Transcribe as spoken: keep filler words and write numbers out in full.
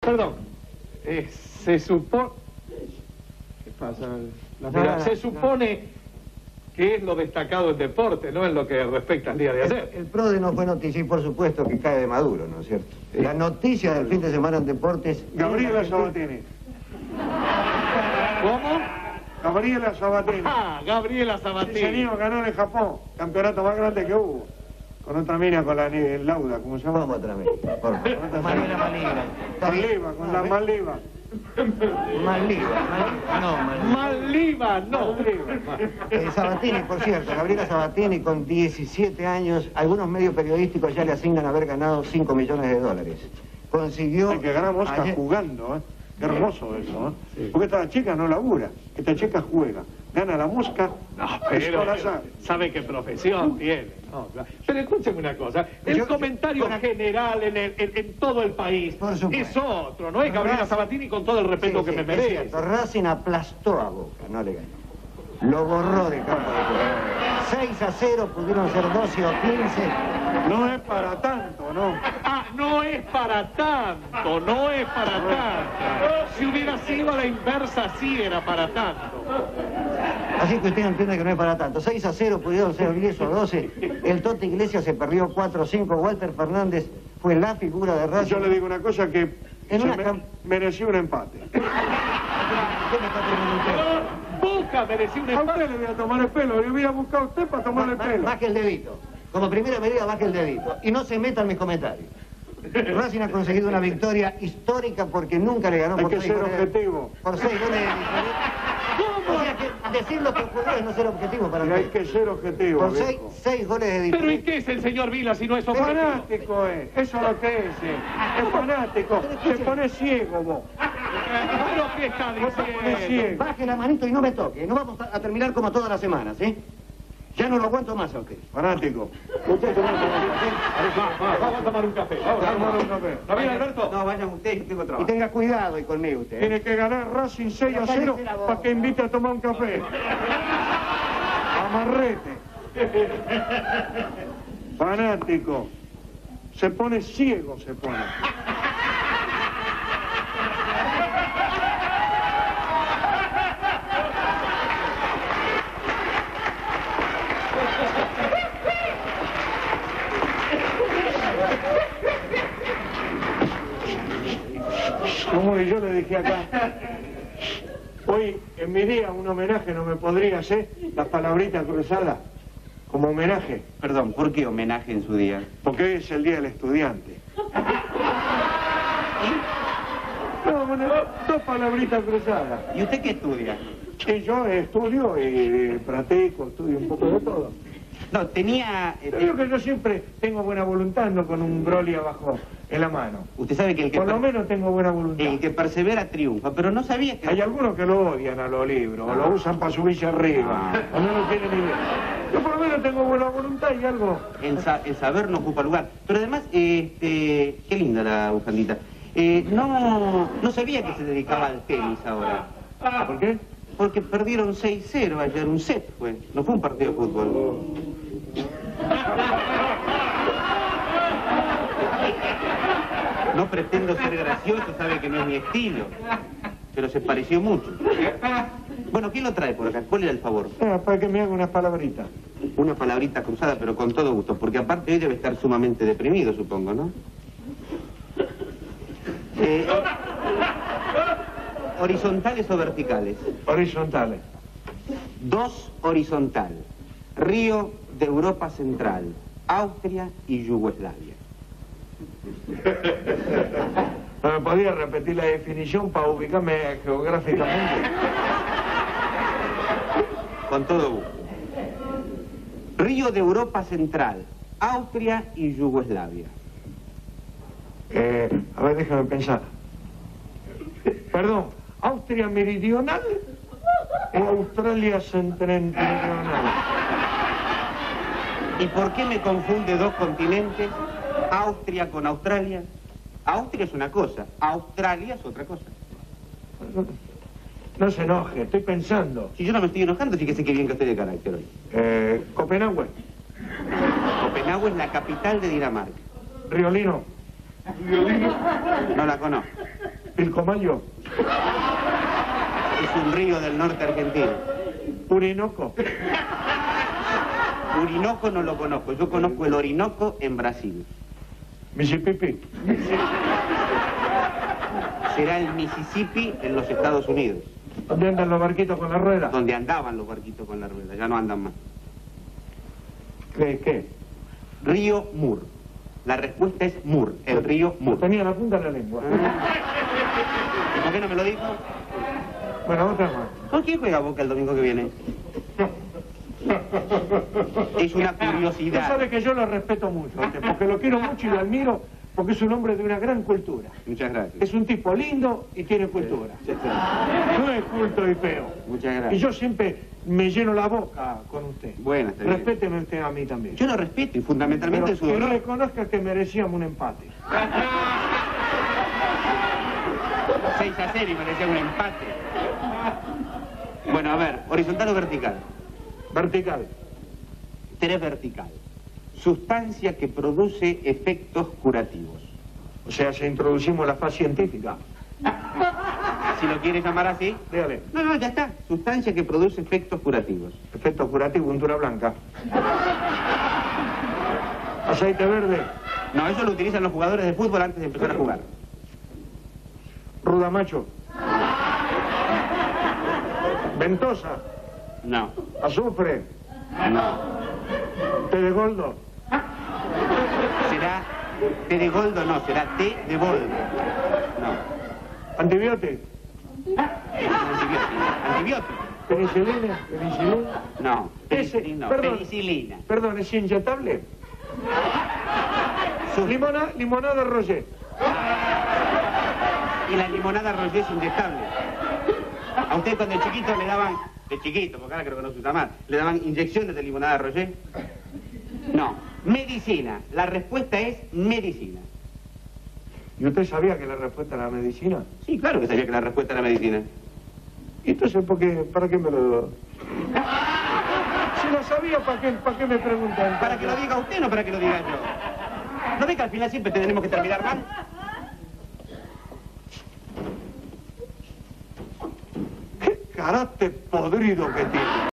Perdón. Eh, se supone... ¿Qué pasa? La No, no, no, se supone no. que es lo destacado en deporte, no en lo que respecta al día de ayer. El, el PRODE no fue noticia y por supuesto que cae de Maduro, ¿no es cierto? Sí. La noticia del fin de semana en deportes... Gabriela Sabatini. ¿Cómo? Gabriela Sabatini. Ah, Gabriela Sabatini. Sí, señor, ganó en Japón. Campeonato más grande que hubo. Con otra mina, con la el Lauda, ¿cómo se llama? ¿Cómo otra mina? Por favor. Malena Maliva. Maliva, con la Maliva. Maliva, no, Maliva, no. Eh, Sabatini, por cierto, Gabriela Sabatini con diecisiete años, algunos medios periodísticos ya le asignan haber ganado cinco millones de dólares. Consiguió... Hay que ganar mosca ayer... jugando, ¿eh? Qué hermoso eso, ¿eh? Sí. Porque esta chica no labura, esta chica juega. Gana la mosca, no, pero, pero sabe qué profesión tiene. No, pero escúcheme una cosa, el yo, comentario yo, general en, el, en, en todo el país es otro, ¿no es Gabriela Sabatini con todo el respeto sí, que sí, me merece? Es cierto, Racing aplastó a Boca, no le ganó. Lo borró de campo de juego. seis a cero, pudieron ser doce o quince. No es para tanto, ¿no? Ah, no es para tanto, no es para tanto. Si hubiera sido a la inversa, sí era para tanto. Así que usted entiende que no es para tanto. seis a cero, pudieron ser diez o doce. El Tote Iglesias se perdió cuatro a cinco. Walter Fernández fue la figura de Racing. Yo le digo una cosa que en una me, cam... mereció un empate. Boca mereció un empate. A usted le voy a tomar el pelo. Yo hubiera buscado a usted para tomar el pelo. Baje el dedito. Como primera medida, baje el dedito. Y no se meta en mis comentarios. Racing ha conseguido una victoria histórica porque nunca le ganó Hay por que seis ser goles. objetivo. Por seis goles de diferencia. O sea que decir lo que ocurrió es no ser objetivo para mí. Hay que ser objetivo. Por seis, seis goles de diferencia. ¿Pero y qué es el señor Vila si no es objetivo? Fanático es. Eso es lo que es. Eh. Es fanático. Se pone ciego vos. ¿Pero qué está diciendo? Baje la manito y no me toque. No vamos a terminar como todas las semanas, ¿eh? Ya no lo aguanto más a usted. Fanático. Usted toma un café. Vamos a tomar un café. Vamos a tomar un café. ¿No viene Alberto? No, vayan ustedes, yo tengo trabajo. Y tenga cuidado y conmigo usted. Tiene que ganar Racing seis a cero para que invite a tomar un café. Amarrete. Fanático. Se pone ciego, se pone. Como yo le dije acá, hoy en mi día un homenaje no me podría hacer las palabritas cruzadas como homenaje. Perdón, ¿por qué homenaje en su día? Porque hoy es el día del estudiante. No, bueno, dos palabritas cruzadas. ¿Y usted qué estudia? Sí, yo estudio y practico, estudio un poco de todo. No, tenía... Eh, yo digo que yo siempre tengo buena voluntad, ando con un broli abajo en la mano. Usted sabe que el que... Por lo menos tengo buena voluntad. El que persevera triunfa, pero no sabía que... Hay algunos que lo odian a los libros, o lo usan para subirse arriba, Ah. o no lo tienen ni idea. Yo por lo menos tengo buena voluntad y algo... El, sa el saber no ocupa lugar. Pero además, este... Qué linda la bufandita. Eh, no... No sabía que se dedicaba al tenis ahora. ¿Por qué? Porque perdieron seis cero ayer, un set fue. No fue un partido de fútbol. No pretendo ser gracioso, sabe que no es mi estilo. Pero se pareció mucho. Bueno, ¿quién lo trae por acá? ¿Cuál era el favor? Eh, para que me haga unas palabritas. Una palabrita cruzada, pero con todo gusto. Porque aparte hoy debe estar sumamente deprimido, supongo, ¿no? Eh, ¿Horizontales o verticales? Horizontales. Dos horizontal. Río de Europa Central, Austria y Yugoslavia. ¿Me podía repetir la definición para ubicarme geográficamente? Con todo gusto. Río de Europa Central, Austria y Yugoslavia. Eh, a ver, déjame pensar. Perdón, ¿Austria Meridional o Australia Septentrional? ¿Y por qué me confunde dos continentes? Austria con Australia. Austria es una cosa, Australia es otra cosa. No, no se enoje, estoy pensando. Si yo no me estoy enojando, sí que sé que bien que estoy de carácter hoy. Eh, Copenhague. Copenhague es la capital de Dinamarca. Riolino. No la conozco. Pilcomayo. Es un río del norte argentino. Orinoco. Orinoco no lo conozco, yo conozco el Orinoco en Brasil. Mississippi. Será el Mississippi en los Estados Unidos. ¿Dónde andan los barquitos con la rueda? Donde andaban los barquitos con la rueda, ya no andan más. ¿Qué? ¿Qué? Río Mur. La respuesta es Mur, el río Mur. Tenía la punta de la lengua. ¿Y por qué no me lo dijo? Bueno, otra más. ¿Con quién juega Boca el domingo que viene? Es una Usted curiosidad. sabe que yo lo respeto mucho, ¿viste? Porque lo quiero mucho y lo admiro, porque es un hombre de una gran cultura. Muchas gracias. Es un tipo lindo y tiene cultura. Muchas gracias. No es culto y feo. Muchas Y gracias. yo siempre me lleno la boca con usted. Bueno, está bien. Respéteme usted a mí también. Yo lo respeto y fundamentalmente Pero su que dolor. reconozca que merecíamos un empate. seis a cero y merecía un empate. Bueno, a ver, horizontal o vertical. Vertical. Tres vertical. Sustancia que produce efectos curativos. O sea, si introducimos la faz científica. Si lo quieres llamar así. Dígale. No, no, ya está. Sustancia que produce efectos curativos. Efecto curativo, untura blanca. Aceite verde. No, eso lo utilizan los jugadores de fútbol antes de empezar a jugar. Rudamacho. Ventosa. No, Azufre. no. Té de goldo. Será té de goldo, no, será té de boldo. No. Antibiótico. Antibiótico. Antibiótico. Penicilina. Penicilina. No. Ese, Penicilina. No. perdón. Penicilina. Perdón, ¿es inyectable? Su- Limona, limonada Roger. Y la limonada Roger es inyectable. A usted cuando de chiquito le daban, de chiquito, porque ahora creo que no se usa más, le daban inyecciones de limonada Roger. No. Medicina. La respuesta es medicina. ¿Y usted sabía que la respuesta era medicina? Sí, claro que sabía que la respuesta era medicina. ¿Y entonces por qué, para qué me lo... Si lo sabía, ¿para qué, para qué me preguntan? Para que lo diga usted, no para que lo diga yo. ¿No ve que al final siempre tenemos que terminar mal? ¡Qué carácter podrido que tiene!